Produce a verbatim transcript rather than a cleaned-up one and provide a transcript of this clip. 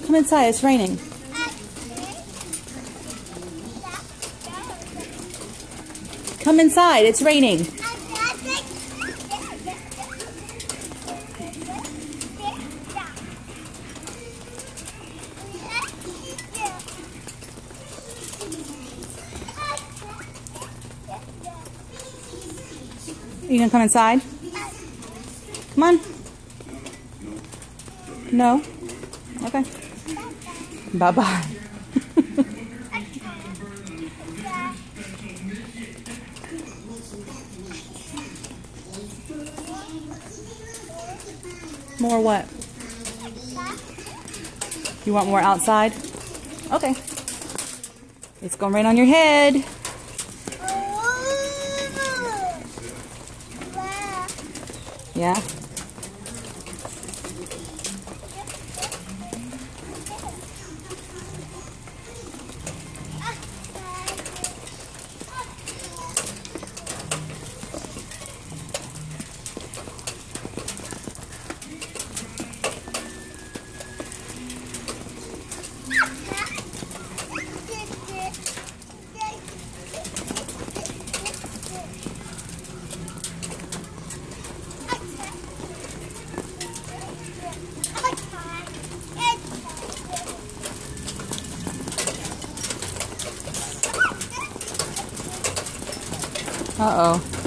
Come inside. It's raining. Come inside. It's raining. You gonna come inside? Come on. No? Okay. Bye-bye. More what? You want more outside? Okay. It's gonna rain on your head. Yeah? Uh-oh.